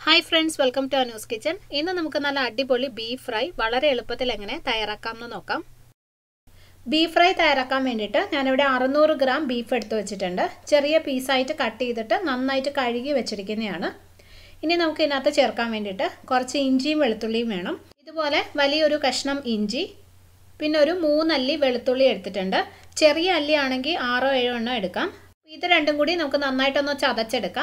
Hi friends, welcome to Anu's kitchen. ഇന്ന് നമുക്ക് നല്ല അടിപൊളി ബീഫ് ഫ്രൈ വളരെ എളുപ്പത്തിൽ എങ്ങനെ തയ്യാറാക്കാമെന്ന് നോക്കാം. ബീഫ് ഫ്രൈ തയ്യാറാക്കാൻ വേണ്ടിയിട്ട് ഞാനിവിടെ 600 ഗ്രാം ബീഫ് എടുത്ത് വെച്ചിട്ടുണ്ട്. ചെറിയ പീസായിട്ട് കട്ട് ചെയ്തിട്ട് നന്നായിട്ട് കഴുകി വെച്ചിരിക്കുന്നതാണ്. ഇനി നമുക്ക് ഇതിനകത്ത് ചേർക്കാൻ വേണ്ടിയിട്ട് കുറച്ച് ഇഞ്ചിയും വെളുത്തുള്ളിയും വേണം. ഇതുപോലെ വലിയൊരു കഷ്ണം ഇഞ്ചി, പിന്നെ ഒരു 3 അല്ലി വെളുത്തുള്ളി എടുത്തിട്ടുണ്ട്. ചെറിയ അല്ലി ആണെങ്കിൽ 6-7 എണ്ണം എടുക്കാം. ഇത് രണ്ടും കൂടി നമുക്ക് നന്നായിട്ടൊന്ന് ചതച്ചെടുക്കാം.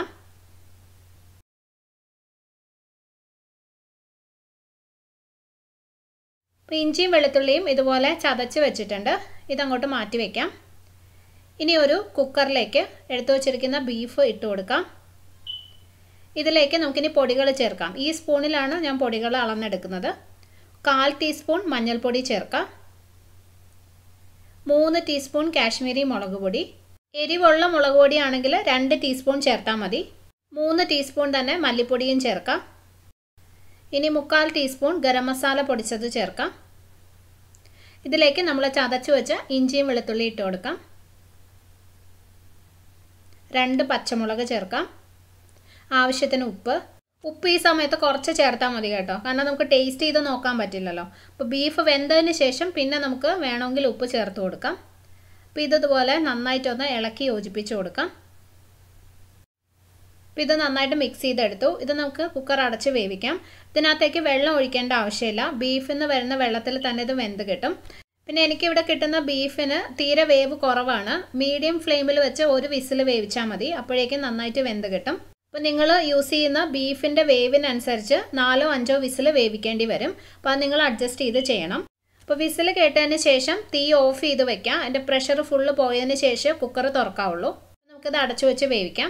ഇഞ്ചിയും വെളുത്തുള്ളിയും ഇതുപോലെ ചതച്ച് വെച്ചിട്ടുണ്ട്. ഇതങ്ങോട്ട് മാറ്റി വയ്ക്കാം. ഇനി ഒരു കുക്കറിലേക്ക് എടുത്തു വച്ചിരിക്കുന്ന ബീഫ് ഇട്ട് കൊടുക്കാം. ഇതിലേക്ക് നമുക്കിനി പൊടികൾ ചേർക്കാം. ഈ സ്പൂണിലാണ് ഞാൻ പൊടികൾ അളന്നെടുക്കുന്നത്. 1/4 ടീസ്പൂൺ മഞ്ഞൾപ്പൊടി ചേർക്കാം. 3 ടീസ്പൂൺ കാശ്മീരി മുളക് പൊടി. എരിവുള്ള മുളക് പൊടിയാണെങ്കിൽ 2 ടീസ്പൂൺ ചേർത്താൽ മതി. 3 ടീസ്പൂൺ തന്നെ മല്ലിപ്പൊടിയും ചേർക്കാം. ഇനി 1/4 ടീസ്പൂൺ ഗരം മസാല പൊടിച്ചത് ചേർക്കാം. ഇതിലേക്ക് നമ്മൾ ചതച്ച് വെച്ച ഇഞ്ചിയും വെളുത്തുള്ളി ഇട്ട് കൊടുക്കാം. 2 പച്ചമുളക് ചേർക്കാം. ആവശ്യത്തിന് ഉപ്പ് ഈ സമയത്ത് കുറച്ച് ചേർത്താൽ മതി കേട്ടോ, കാരണം നമുക്ക് ടേസ്റ്റ് ചെയ്ത് നോക്കാൻ പറ്റില്ലല്ലോ. അപ്പോൾ ബീഫ് വെന്തതിന് ശേഷം പിന്നെ നമുക്ക് വേണമെങ്കിൽ ഉപ്പ് ചേർത്ത് കൊടുക്കാം. അപ്പോൾ ഇതുപോലെ നന്നായിട്ടൊന്ന് ഇളക്കി യോജിപ്പിച്ച് കൊടുക്കാം. ഇത് നന്നായിട്ട് മിക്സ് ചെയ്തെടുത്തു. ഇത് നമുക്ക് കുക്കർ അടച്ച് വേവിക്കാം. ഇതിനകത്തേക്ക് വെള്ളം ഒഴിക്കേണ്ട ആവശ്യമില്ല. ബീഫിൽ നിന്ന് വരുന്ന വെള്ളത്തിൽ തന്നെ ഇത് വെന്ത് കിട്ടും. പിന്നെ എനിക്കിവിടെ കിട്ടുന്ന ബീഫിന് തീരെ വേവ് കുറവാണ്. മീഡിയം ഫ്ലെയിമിൽ വെച്ച് ഒരു വിസിൽ വേവിച്ചാൽ മതി. അപ്പോഴേക്കും നന്നായിട്ട് വെന്ത് കിട്ടും. അപ്പോൾ നിങ്ങൾ യൂസ് ചെയ്യുന്ന ബീഫിൻ്റെ വേവിനനുസരിച്ച് 4-5 വിസിൽ വേവിക്കേണ്ടി വരും. അപ്പോൾ അത് നിങ്ങൾ അഡ്ജസ്റ്റ് ചെയ്ത് ചെയ്യണം. അപ്പോൾ വിസിൽ കേട്ടതിന് ശേഷം തീ ഓഫ് ചെയ്ത് വെക്കാം. അതിൻ്റെ പ്രഷർ ഫുള്ള് പോയതിന് ശേഷം കുക്കർ തുറക്കാവുള്ളൂ. നമുക്കിത് അടച്ചു വെച്ച് വേവിക്കാം.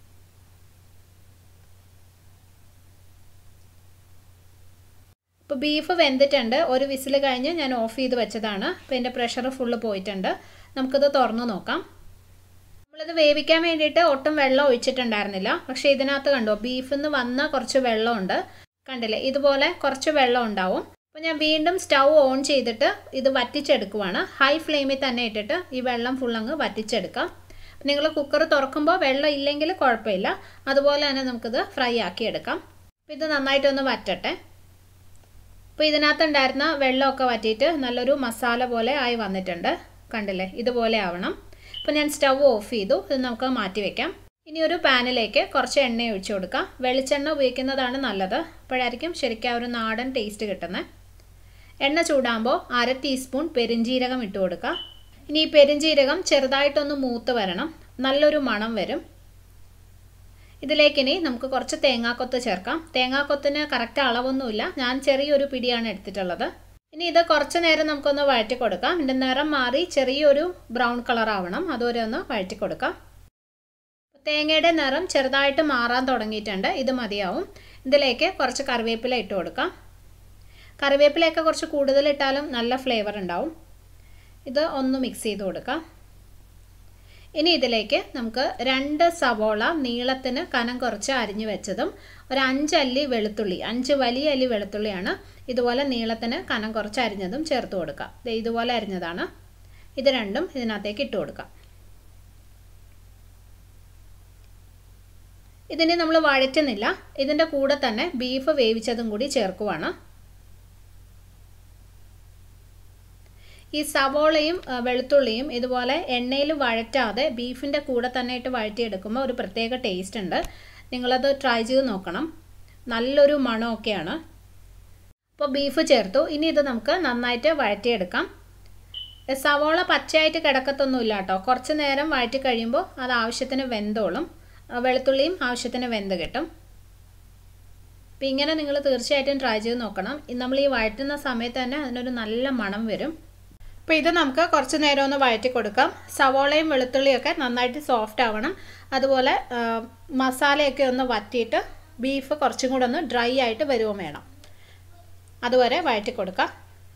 ഇപ്പോൾ ബീഫ് വെന്തിട്ടുണ്ട്. ഒരു വിസിൽ കഴിഞ്ഞ് ഞാൻ ഓഫ് ചെയ്ത് വെച്ചതാണ്. അപ്പോൾ എൻ്റെ പ്രഷർ ഫുള്ള് പോയിട്ടുണ്ട്. നമുക്കിത് തുറന്ന് നോക്കാം. നമ്മളിത് വേവിക്കാൻ വേണ്ടിയിട്ട് ഒട്ടും വെള്ളം ഒഴിച്ചിട്ടുണ്ടായിരുന്നില്ല. പക്ഷേ ഇതിനകത്ത് കണ്ടോ, ബീഫിൽ നിന്ന് വന്ന കുറച്ച് വെള്ളമുണ്ട്. കണ്ടില്ലേ, ഇതുപോലെ കുറച്ച് വെള്ളം ഉണ്ടാവും. അപ്പോൾ ഞാൻ വീണ്ടും സ്റ്റൗ ഓൺ ചെയ്തിട്ട് ഇത് വറ്റിച്ചെടുക്കുവാണ്. ഹൈ ഫ്ലെയിമിൽ തന്നെ ഇട്ടിട്ട് ഈ വെള്ളം ഫുള്ളങ്ങ് വറ്റിച്ചെടുക്കാം. നിങ്ങൾ കുക്കർ തുറക്കുമ്പോൾ വെള്ളം ഇല്ലെങ്കിൽ കുഴപ്പമില്ല. അതുപോലെ തന്നെ നമുക്കിത് ഫ്രൈ ആക്കി എടുക്കാം. അപ്പോൾ ഇത് നന്നായിട്ടൊന്ന് വറ്റട്ടെ. അപ്പോൾ ഇതിനകത്തുണ്ടായിരുന്ന വെള്ളമൊക്കെ വറ്റിയിട്ട് നല്ലൊരു മസാല പോലെ ആയി വന്നിട്ടുണ്ട്. കണ്ടില്ലേ, ഇതുപോലെ ആവണം. അപ്പോൾ ഞാൻ സ്റ്റൗ ഓഫ് ചെയ്തു. ഇത് നമുക്ക് മാറ്റി വയ്ക്കാം. ഇനി ഒരു പാനിലേക്ക് കുറച്ച് എണ്ണ ഒഴിച്ചു കൊടുക്കാം. വെളിച്ചെണ്ണ ഉപയോഗിക്കുന്നതാണ് നല്ലത്. അപ്പോഴായിരിക്കും ശരിക്കും ഒരു നാടൻ ടേസ്റ്റ് കിട്ടുന്നത്. എണ്ണ ചൂടാകുമ്പോൾ 1/2 ടീസ്പൂൺ പെരിഞ്ജീരകം ഇട്ട് കൊടുക്കുക. ഇനി ഈ പെരിഞ്ജീരകം ചെറുതായിട്ടൊന്ന് മൂത്ത് വരണം. നല്ലൊരു മണം വരും. ഇതിലേക്കിനി നമുക്ക് കുറച്ച് തേങ്ങാക്കൊത്ത് ചേർക്കാം. തേങ്ങാക്കൊത്തിന് കറക്റ്റ് അളവൊന്നുമില്ല. ഞാൻ ചെറിയൊരു പിടിയാണ് എടുത്തിട്ടുള്ളത്. ഇനി ഇത് കുറച്ച് നേരം നമുക്കൊന്ന് വഴറ്റി കൊടുക്കാം. ഇതിൻ്റെ നിറം മാറി ചെറിയൊരു ബ്രൗൺ കളർ ആവണം. അതുവരെ ഒന്ന് വഴറ്റി കൊടുക്കാം. തേങ്ങയുടെ നിറം ചെറുതായിട്ട് മാറാൻ തുടങ്ങിയിട്ടുണ്ട്. ഇത് മതിയാവും. ഇതിലേക്ക് കുറച്ച് കറിവേപ്പില ഇട്ട് കൊടുക്കാം. കറിവേപ്പിലയൊക്കെ കുറച്ച് കൂടുതൽ ഇട്ടാലും നല്ല ഫ്ലേവർ ഉണ്ടാവും. ഇത് ഒന്ന് മിക്സ് ചെയ്ത് കൊടുക്കാം. ഇനി ഇതിലേക്ക് നമുക്ക് 2 സവോള നീളത്തിന് കനം കുറച്ച് അരിഞ്ഞു വെച്ചതും ഒരു 5 അല്ലി വെളുത്തുള്ളി, 5 വലിയ അല്ലി വെളുത്തുള്ളിയാണ്, ഇതുപോലെ നീളത്തിന് കനം കുറച്ച് അരിഞ്ഞതും ചേർത്ത് കൊടുക്കാം. ഇതുപോലെ അരിഞ്ഞതാണ്. ഇത് രണ്ടും ഇതിനകത്തേക്ക് ഇട്ട് കൊടുക്കാം. ഇതിനെ നമ്മൾ വഴറ്റുന്നില്ല. ഇതിൻ്റെ കൂടെ തന്നെ ബീഫ് വേവിച്ചതും കൂടി ചേർക്കുവാണ്. ഈ സവോളയും വെളുത്തുള്ളിയും ഇതുപോലെ എണ്ണയിൽ വഴറ്റാതെ ബീഫിൻ്റെ കൂടെ തന്നെ ഇട്ട് വഴറ്റിയെടുക്കുമ്പോൾ ഒരു പ്രത്യേക ടേസ്റ്റ് ഉണ്ട്. നിങ്ങളത് ട്രൈ ചെയ്ത് നോക്കണം. നല്ലൊരു മണമൊക്കെയാണ്. അപ്പോൾ ബീഫ് ചേർത്തു. ഇനി ഇത് നമുക്ക് നന്നായിട്ട് വഴറ്റിയെടുക്കാം. സവോള പച്ചയായിട്ട് കിടക്കത്തൊന്നുമില്ല കേട്ടോ. കുറച്ച് നേരം വഴറ്റി കഴിയുമ്പോൾ അത് ആവശ്യത്തിന് വെന്തോളും. വെളുത്തുള്ളിയും ആവശ്യത്തിന് വെന്ത് കിട്ടും. അപ്പോൾ ഇങ്ങനെ നിങ്ങൾ തീർച്ചയായിട്ടും ട്രൈ ചെയ്ത് നോക്കണം. നമ്മൾ ഈ വഴറ്റുന്ന സമയത്ത് തന്നെ അതിനൊരു നല്ല മണം വരും. അപ്പോൾ ഇത് നമുക്ക് കുറച്ച് നേരം ഒന്ന് വഴറ്റി കൊടുക്കാം. സവോളയും വെളുത്തുള്ളിയൊക്കെ നന്നായിട്ട് സോഫ്റ്റ് ആവണം. അതുപോലെ മസാലയൊക്കെ ഒന്ന് വറ്റിയിട്ട് ബീഫ് കുറച്ചും കൂടെ ഒന്ന് ഡ്രൈ ആയിട്ട് വരുകയും വേണം. അതുവരെ വഴറ്റി കൊടുക്കാം.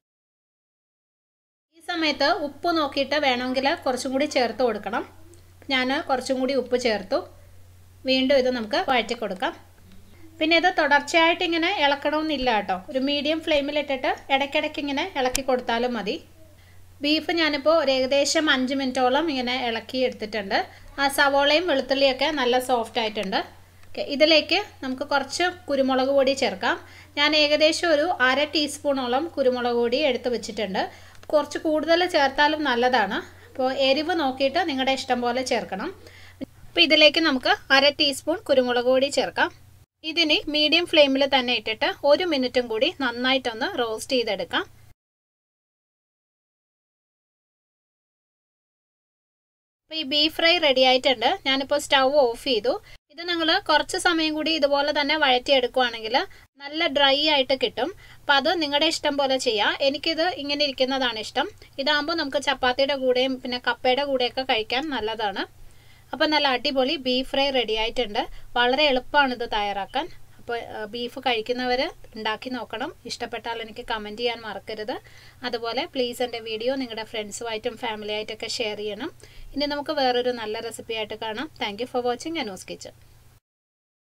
ഈ സമയത്ത് ഉപ്പ് നോക്കിയിട്ട് വേണമെങ്കിൽ കുറച്ചും കൂടി ചേർത്ത് കൊടുക്കണം. ഞാൻ കുറച്ചും കൂടി ഉപ്പ് ചേർത്തു. വീണ്ടും ഇത് നമുക്ക് വഴറ്റി കൊടുക്കാം. പിന്നെ ഇത് തുടർച്ചയായിട്ട് ഇങ്ങനെ ഇളക്കണമെന്നില്ല കേട്ടോ. ഒരു മീഡിയം ഫ്ലെയിമിലിട്ടിട്ട് ഇടയ്ക്കിടയ്ക്ക് ഇങ്ങനെ ഇളക്കി കൊടുത്താലും മതി. ബീഫ് ഞാനിപ്പോൾ ഒരു ഏകദേശം 5 മിനിറ്റോളം ഇങ്ങനെ ഇളക്കി എടുത്തിട്ടുണ്ട്. ആ സവോളയും വെളുത്തുള്ളിയൊക്കെ നല്ല സോഫ്റ്റ് ആയിട്ടുണ്ട്. ഓക്കെ, ഇതിലേക്ക് നമുക്ക് കുറച്ച് കുരുമുളക് പൊടി ചേർക്കാം. ഞാൻ ഏകദേശം ഒരു 1/2 ടീസ്പൂണോളം കുരുമുളക് പൊടി എടുത്ത് വെച്ചിട്ടുണ്ട്. കുറച്ച് കൂടുതൽ ചേർത്താലും നല്ലതാണ്. അപ്പോൾ എരിവ് നോക്കിയിട്ട് നിങ്ങളുടെ ഇഷ്ടം പോലെ ചേർക്കണം. അപ്പോൾ ഇതിലേക്ക് നമുക്ക് 1/2 ടീസ്പൂൺ കുരുമുളക് പൊടി ചേർക്കാം. ഇതിന് മീഡിയം ഫ്ലെയിമിൽ തന്നെ ഇട്ടിട്ട് 1 മിനിറ്റും കൂടി നന്നായിട്ടൊന്ന് റോസ്റ്റ് ചെയ്തെടുക്കാം. അപ്പോൾ ഈ ബീഫ് ഫ്രൈ റെഡി ആയിട്ടുണ്ട്. ഞാനിപ്പോൾ സ്റ്റൗ ഓഫ് ചെയ്തു. ഇത് നിങ്ങൾ കുറച്ച് സമയം കൂടി ഇതുപോലെ തന്നെ വഴറ്റിയെടുക്കുകയാണെങ്കിൽ നല്ല ഡ്രൈ ആയിട്ട് കിട്ടും. അപ്പോൾ അത് നിങ്ങളുടെ ഇഷ്ടം പോലെ ചെയ്യാം. എനിക്കിത് ഇങ്ങനെ ഇരിക്കുന്നതാണ് ഇഷ്ടം. ഇതാകുമ്പോൾ നമുക്ക് ചപ്പാത്തിയുടെ കൂടെയും പിന്നെ കപ്പയുടെ കൂടെയൊക്കെ കഴിക്കാൻ നല്ലതാണ്. അപ്പോൾ നല്ല അടിപൊളി ബീഫ് ഫ്രൈ റെഡി ആയിട്ടുണ്ട്. വളരെ എളുപ്പമാണ് ഇത് തയ്യാറാക്കാൻ. അപ്പോൾ ബീഫ് കഴിക്കുന്നവർ ഉണ്ടാക്കി നോക്കണം. ഇഷ്ടപ്പെട്ടാൽ എനിക്ക് കമൻറ്റ് ചെയ്യാൻ മറക്കരുത്. അതുപോലെ പ്ലീസ് എൻ്റെ വീഡിയോ നിങ്ങളുടെ ഫ്രണ്ട്സുമായിട്ടും ഫാമിലിയായിട്ടൊക്കെ ഷെയർ ചെയ്യണം. ഇനി നമുക്ക് വേറൊരു നല്ല റെസിപ്പി ആയിട്ട് കാണാം. Thank you for watching Anu's kitchen.